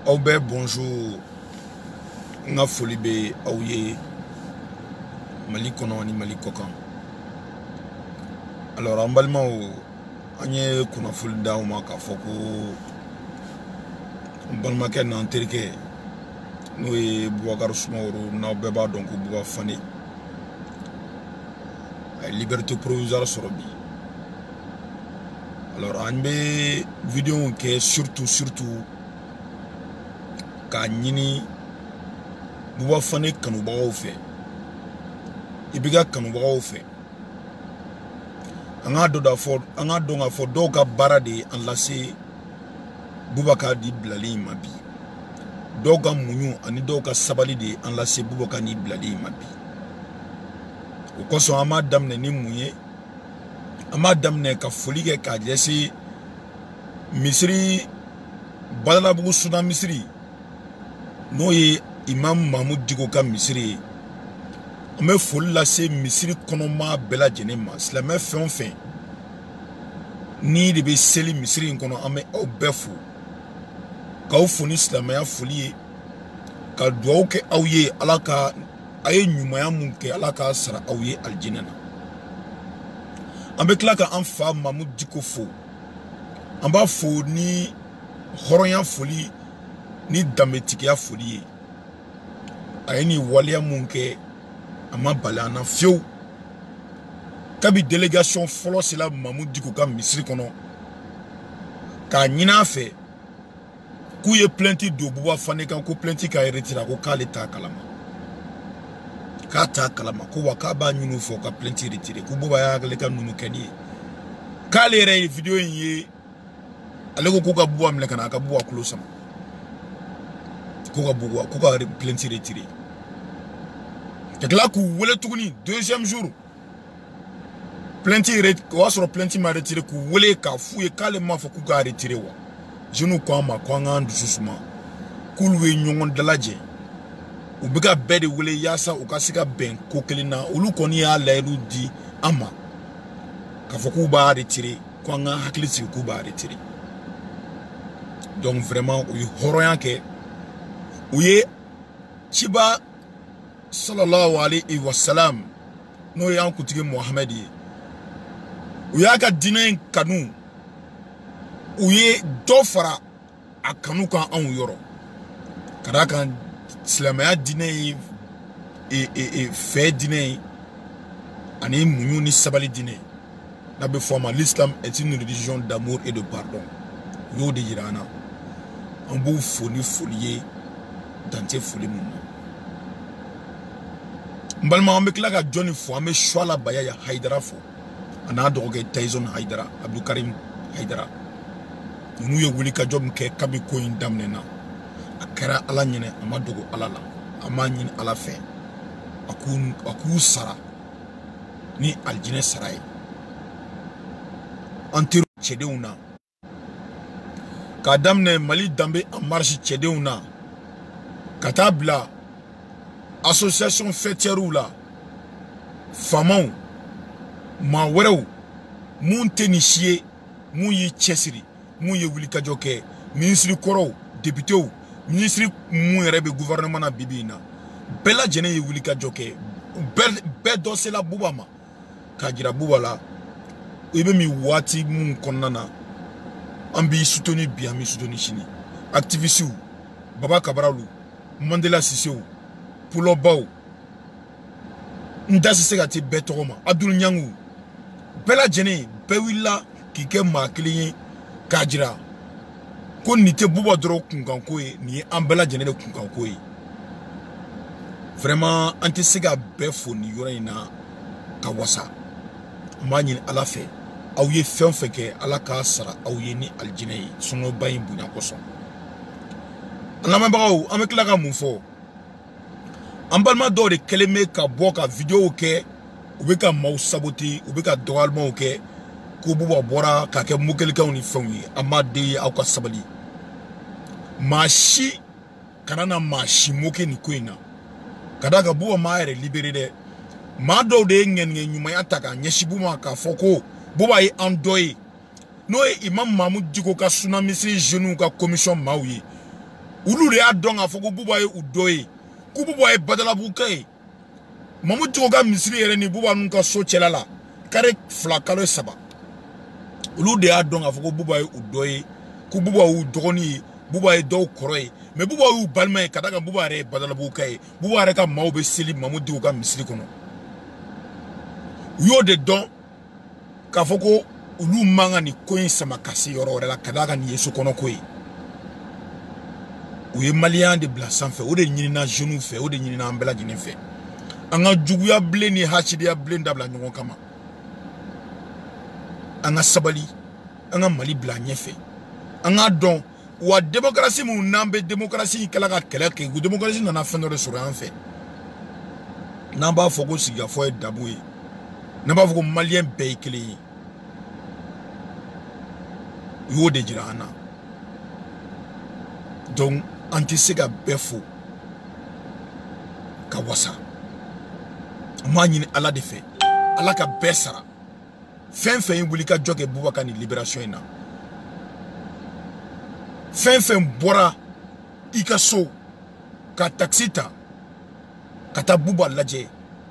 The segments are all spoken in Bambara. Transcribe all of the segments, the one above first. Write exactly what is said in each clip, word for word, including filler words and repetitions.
Au be bonjour. Nga foli be aouye Mali kono ni Mali kokan. Alors en balma o anye kuna foli da o maka foko balma ken na terike no e Boubacar Soumaoro na beba donc Bouba Fane ay liberté provisoire sorobi. Alors en be vidéo ke surtout surtout ka nyini Bouba Fane kanubagaw fe ibiga kanubagaw fe anga do da fo anga do nga fo do ka barade en lassé Boubacar di blali mabi do ka munyu ani do ka sabali de en lassé Boubacar ni blali mabi o ko so ama damne ni munye ama damne ka folige ka jesi Misri badala bugu Sudan Misri no ye Imam Mahmoud Diko ka Misri me fol la se Misri konoma bela jenema slamé fon fin ni de be seli Misri kono ame o befu ka o foni slamaya folie ka duaw ke awye alaka ay nyumaya munke alaka sara awye aljinana ambe klaka an fa Mahmoud Diko fo amba fo ni horonya folie ni dametikia folie ayeni walia munke ama balana fiou kabi délégation folo c'est la Mahmoud Diko ka Misri kono ka nyina fe ku ye plainte do Bouba Fane kan ko plainte ka retira ko kale ta kalama ka ta kalama ko wakaba nyunu fo ka plainte retire ku Bouba ya kale kan nunu kani kale re video yi alego ko ka Bouba mle kana ka Bouba kulo sama ko ka Bouba ko ka plainte retire. Et là, deuxième jour, plainte sur plainte m'a retiré, que vous voulez qu'à fouiller calmement, faut qu'on retiré. Je nous crois, ma croix en doucement. Couloué nyon de la dje. Ou bega bede wule yasa ou kasika ben kokelina ou lou koni a l'airou di ama. Ka faut qu'on va retirer, qu'on a hakli si qu'on va retirer. Donc vraiment, ou y horoyan ke, ou y chiba sallallahu alayhi wa sallam no yan kutige Muhammadi uyaka dinen kanu uye dofara akanu kan an yoro kada kan islamaya dinen e e e fe dinen ani munyu ni sabali dinen na be forma l'islam est une religion d'amour et de pardon yo de jirana an bu foli folier dante foli mun Mbalma ambe klaka Johnny fo ambe shwala baya ya Haidara fo ana doge Tyson Haidara Abdou Karim Haidara nu ye wuli ka jom ke kabi ko indamne na akara ala nyene amadogo ala la ama nyine ala fe akun aku sara ni aljine saray antiru chedeuna ka damne Mali dambe en marche chedeuna katabla association fêtière là famau ma werew mun tenisier mun yi chesiri mun yi wuli kajoke ministre koro député ou ministre mun rebe gouvernement na bibina bela jene yi wuli kajoke bel be do c'est la Bouba ma kajira Bouba la ebe mi wati mun konnana ambi soutenir bien mi soutenir chini activiste Baba Kabaralu Mandela Cissé Pulo Bao Ndasi Segati Betoma Abdul Nyangu Bela Jene Bewila Kike Makli Kajira Kon nite Bouba Dro Kunkankoe Ni Ambela Jene de Kunkankoe Vraiment Antisega Befo ni Yorena Kawasa Manyin Alafe Aouye Fenfeke Alaka Sara Aouye ni Aljine Sono Bayin Bunya Koson Anamabao Ameklaka Moufo Ambalma do de keleme ka boka video ke ubeka mau saboti ubeka doalmo ke ko buba bora ka ke mukelka oni fongi amade au ka sabali mashi kanana mashi moke ni kwena kadaka buwa maere libéré de ma do de ngen ngen nyuma yataka nyeshibuma ka foko buba yi andoyi no e Imam Mahmoud Diko ka Sudan Misri genou ka commission maouye ulu de a dɔn k'a fɔ ko Buba ye u dɔ ye ko Buba ye badalabuka ye Mamu Diko ka misiri yɛrɛ ni Buba nun ka so cɛla la kare fila kalo saba ulu de a dɔn k'a fɔ ko Buba ye u dɔ ye ko Buba y'u dɔgɔnin ye Buba ye dɔw kɔrɔ ye mais Buba y'u balima ye ka da kan Buba yɛrɛ ye badalabuka ye Buba yɛrɛ ka maaw bɛ seli Mamu Diko ka misiri kɔnɔ u y'o de dɔn k'a fɔ ko ulu man ka nin ko in sama ka se yɔrɔ wɛrɛ la ka da kan nin ye so kɔnɔ ko ye u ye maliyɛn de bila sanfɛ o de ɲinina jeunes fɛ o de ɲinina an bɛɛ lajɛlen fɛ an ka juguya bilen ni hasidiya bilen dabila ɲɔgɔn kama an ka sabali an ka Mali bila ɲɛfɛ an ka dɔn wa démocratie mun n'an bɛ démocratie kɛla ka kɛlɛ kɛ ko démocratie nana fɛn dɔ de sɔrɔ an fɛ n'an b'a fɔ ko sigikafɔ ye dabu ye n'an b'a fɔ ko maliyɛn bɛɛ ye kelen ye u y'o de jira an na donc an tɛ se ka bɛɛ fo ka wasa an b'a ɲini Ala de fɛ Ala ka bɛɛ sara fɛn fɛn ye wuli ka jɔ kɛ Boubacar ni libération in na fɛn fɛn bɔra i ka so ka taxi ta ka taa Buba lajɛ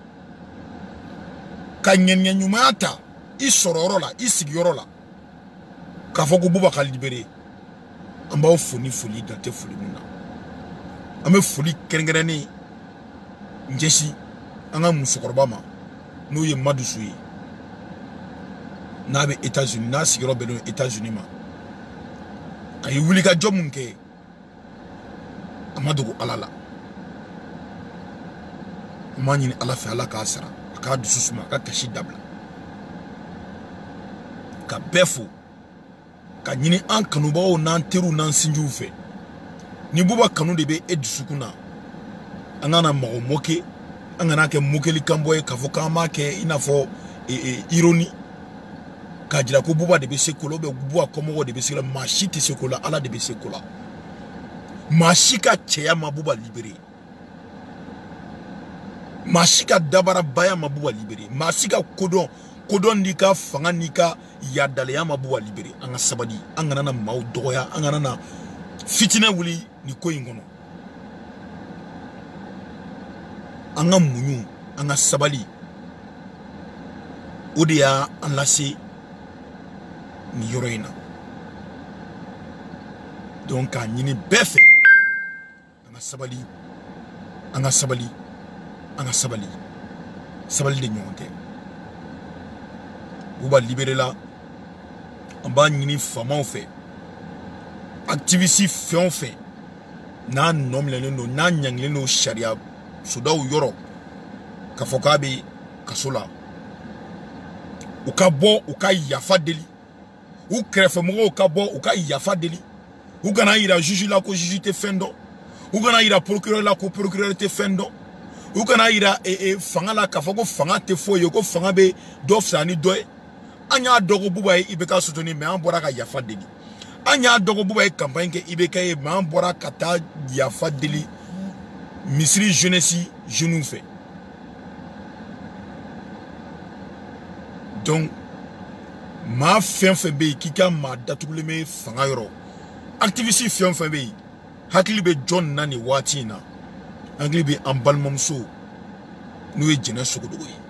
ka ɲɛɲɛ ɲumanya ta i sɔrɔ yɔrɔ la i sigi yɔrɔ la k'a fɔ ko Boubacar libéré an b'aw fo ni foli dan tɛ foli min na an bɛ foli kɛrɛnkɛrɛnnen ɲɛsin an ka musokɔrɔba ma n'o ye Madusu ye n'a bɛ États-Unis n'a sigiyɔrɔ bɛnnen don États-Unis ma a ye wuli ka jɔ mun kɛ a ma dogo Ala la an b'a ɲini Ala fɛ Ala k'a sara a k'a dusu suma a ka kasi dabila ka bɛɛ fo ka ɲini an kanubagaw n'an teriw n'an sinjiw fɛ ni Buba kanu de bɛ e dusukun na an kana mɔgɔ moke an kana kɛ mokeli kanbɔ ye k'a fɔ k'an b'a kɛ i n'a fɔ ironi k'a jira ko Buba de bɛ se ko la ou bien Buba kɔmɔgɔw de bɛ se ko la maa si tɛ se ko la Ala de bɛ se ko la maa si ka cɛya ma Buba libéré maa si ka dabarabaya ma Buba libéré maa si ka kodɔn kodɔn n'i ka fanga n'i ka yadaleya ma Buba libéré an ka sabali an kana na maaw dɔgɔya an kana na fitinɛ wuli ni ko in kɔnɔ an ka muɲu an ka sabali o de y'a an lase ni yɔrɔ in na donc k'a ɲini bɛɛ fɛ an ka sabali an ka sabali an ka sabali sabali de ɲɔgɔn tɛ Buba libéré la an b'a ɲini faamaw fɛ activiste fɛn o fɛn n'a nɔ minɛlen don n'a ɲangilen don sariya sodaw yɔrɔ k'a fɔ k'a bɛ kaso la u ka bɔ u ka yafa deli u kɛrɛfɛmɔgɔw ka bɔ u ka yafa deli u kana yira juge la ko juge tɛ fɛn dɔn u kana yira procureur la ko procureur tɛ fɛn dɔn u kana yira fanga la k'a fɔ ko fanga tɛ foyi ye ko fanga bɛ dɔ fisaya ni dɔ ye an y'a dɔn ko Buba ye I B K soutenir mais an bɔra ka yafa deli an y'a dɔn ko Buba ye campagne kɛ I B K ye mais an bɔra ka taa yafa deli misiri jeunesse jeunes fɛ donc maa fɛn fɛn bɛ yen k'i ka maa datugulen bɛ fanga yɔrɔ activiste fɛn fɛn bɛ yen hakili bɛ jɔn na nin waati in na hakili bɛ an balimamuso n'o ye Jɛnɛ Sogodogo ye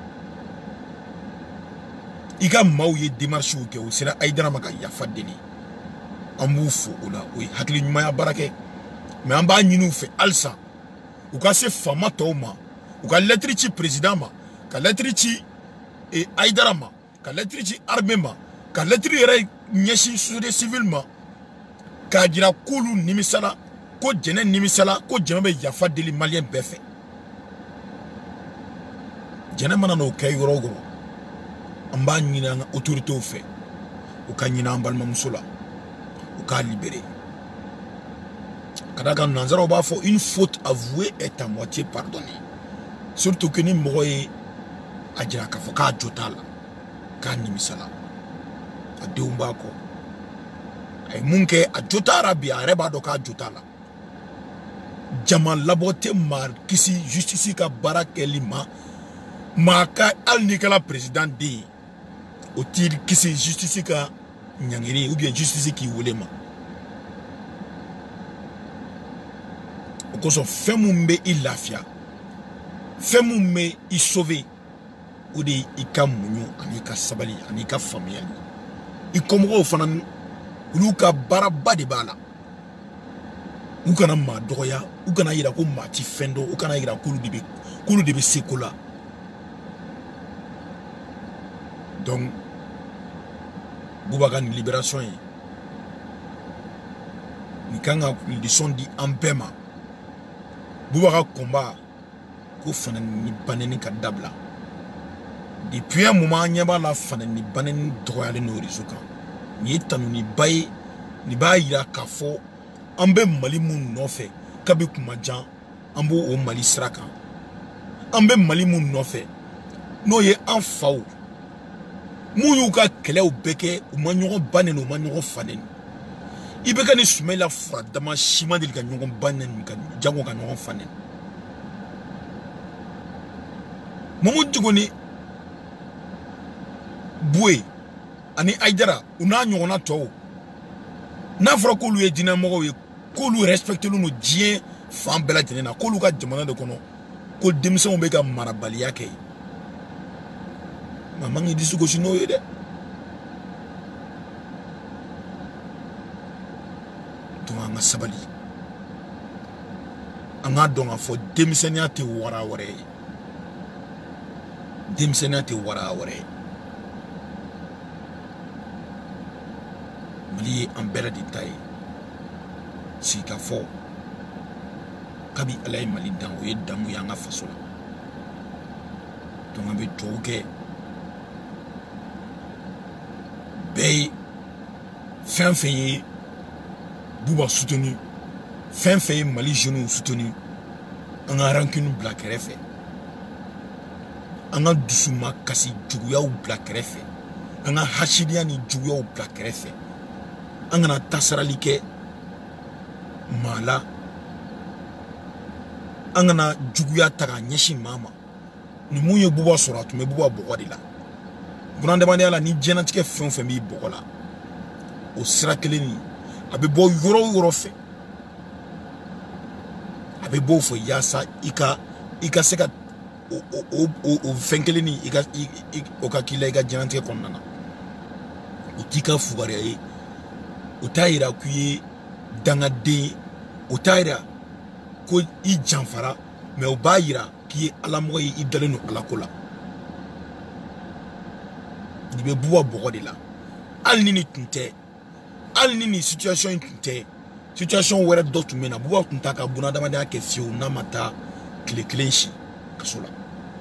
i ka maaw ye démarches kɛ o sera Aïdara ma ka yafa deli an b'u fo o la o ye hakili ɲumanya baara kɛ mais an b'a ɲini u fɛ halisa u ka se faama tɔw ma u ka lettre ci président ma ka lettre ci Aïdara ma ka lettre ci armée ma ka lettre yɛrɛ ɲɛsin société civile ma k'a jira k'olu nimisala ko Jɛnɛ nimisala ko Jɛnɛ bɛ yafa deli maliyɛn bɛɛ fɛ Jɛnɛ mana n'o kɛ yɔrɔ o yɔrɔ an b'a ɲini an ka autorités fɛ u ka ɲini an balimamuso la u k'a libérer ka da kan nanzaraw b'a fɔ une faute avouée est à moitié pardonnée surtout que ni mɔgɔ ye a jira k'a fɔ k'a jo t'a la k'a nimisala a denw b'a kɔ a ye mun kɛ a jo t'a la bi a yɛrɛ b'a dɔn k'a jo t'a la jama labɔ tɛ maa kisi justice ka baara kɛli ma maa ka hali n'i kɛra président den ye o t'i kisi justice ka ɲangiri ou bien justice k'i wele ma ko so femu be i lafia femu me i sauver o de i ka munyu ani ka sabali ani ka famiyali i komo fana ulu ka baraba de bala u kana ma dogoya u kana yira ko ma ti fendo u kana yira ko lu de be ko lu de be sekola donc Boubacar ni libération yi ni kanga leçon di ampema Boubacar combat ko fana ni baneni ka dabla depuis un moment nyaba la fana ni baneni droyale no rizuka ni tanu ni bay ni bayira kafo ambe mali mun nofe kabi kuma jan ambo o mali sraka ambe mali mun nofe no ye anfaw Mounou ka kele ou beke ou manyoron banen ou manyoron fanen. Ibeka ni soumé la fra dama shima del kanyoron banen jango kanyoron fanen. Momo djugoni boué ani aidara ou na nyorona to. Na fra ko lu e dina mo ko lu respecte lu no dien fam bela dina ko lu ka jamana de kono ko demse on beka marabali yake. Maman ngi disu ko sino yede to nga sabali anga donga fo demsenia te wara wore demsenia te wara wore mali ambera di tay si ka fo kabi alay mali dan o yedamu ya nga fasola to nga be toke Bey fin fin Bouba soutenu fin fin Mali genou soutenu en a rancune black refe en a dusuma kasi juguya ou black refe en a hashidia ni juguya ou black refe en a tasaralike mala en a juguya taga nyeshi mama ni mouye Bouba soratu me Bouba bokwa la Vous demandez à la ni génétique femme famille bokola au sirakeleni abe bo yoro yoro fe abe bo fo yasa ika ika seka o o o o fenkeleni ika oka kila ika génétique konnana o tika fugare ay o tayira kuye dangade o tayira ko i janfara mais o bayira ki alamoy i daleno alakola il be boua boko de la al nini tunte al nini situation tunte situation wera dotu mena boua tunta ka buna dama da ke fiu na mata kle klenshi kasola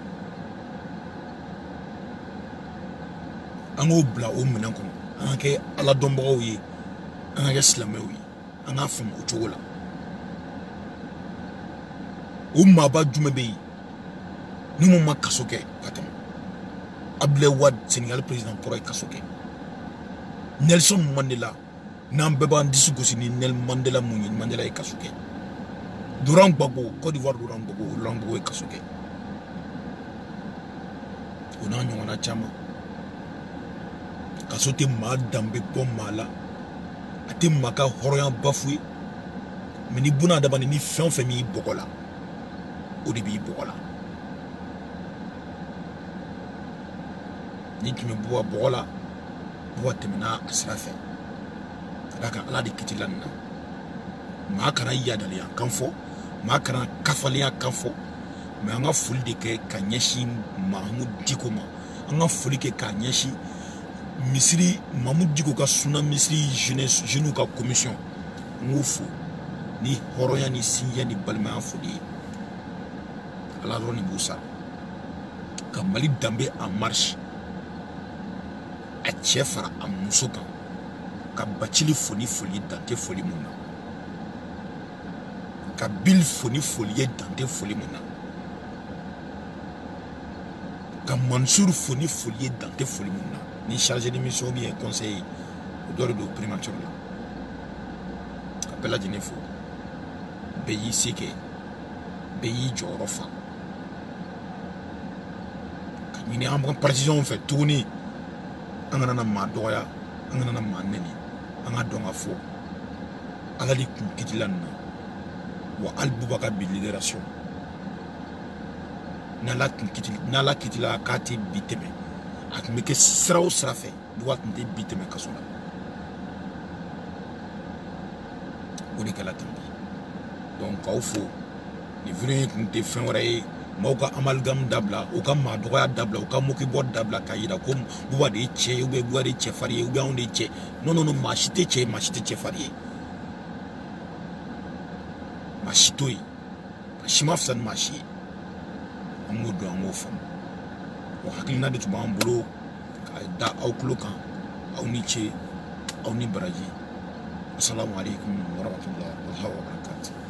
ango bla o mena ko anke ala dombo wi anke slame wi anga fam o chogola o maba jume be ni mo makasoke katam Abdel Wad Sénégal président pour Kasoke Nelson Mandela n'en beba ndisu gosini Nel Mandela Mouni Mandela et Kasoke Durand Gbagbo Côte d'Ivoire Durand Gbagbo Durand Gbagbo et Kasoke on a on a chama Kasote ma dambe pom mala ate maka horoyan bafoué mais ni buna dabani ni fin famille bokola au début bokola ni kimi boa bola boa temina asrafe kadaka ala de kitilanna ma kana yadali an kanfo ma kana kafali an kanfo mais anga fuli de ke kanyeshi Mahmoud Diko ma anga fuli ke kanyeshi Misiri Mahmoud Diko ka suna Misiri jeunesse jeune ka commission ngufu ni horoya ni sinya ni balma fuli ala roni busa ka Mali dambe en marche a chefara a musoka ka bachili foni foli dante foli muna ka bil foni foli dante foli muna ka Mansour foni foli dante foli muna ni chargé de mission bien conseil dore do primature la appela dinefo beyi sike beyi jorofa ka ni am partition fait tourner angana na ma doya angana na ma neni anga donga fo ala di kun kitilanna wa Al-Boubacar bi libération n'ala kiti n'ala kiti la kati biteme ak meke sira o sira fɛ droit tun tɛ biteme kaso la o de kɛla tan bi donc k'aw fo ni vidéo kun tɛ fɛn wɛrɛ ye maaw ka amalgame dabila u ka maa dɔgɔya dabila u ka mokibɔ dabila k'a yira ko Bouba de ye cɛ ye ou bien Bouba de ye cɛfarin ye ou bien anw de ye cɛ non non non maa si tɛ cɛ ye maa si tɛ cɛfarin ye maa si t'o ye maa si ma fisa ni maa si ye an b'o dɔn an b'o faamu o hakilina de tun b'an bolo k'a da aw tulo kan aw ni ce aw ni baraji assalamu alaikum warahmatullahi wabarakatuh.